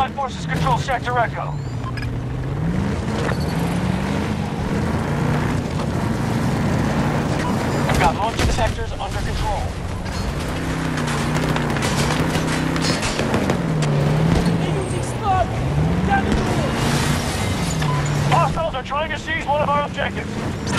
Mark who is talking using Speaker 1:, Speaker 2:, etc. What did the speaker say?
Speaker 1: Allied forces control Sector Echo. We've got most of the sectors under control.
Speaker 2: They're using smoke! Down the door!
Speaker 1: Hostiles are trying to seize one of our objectives.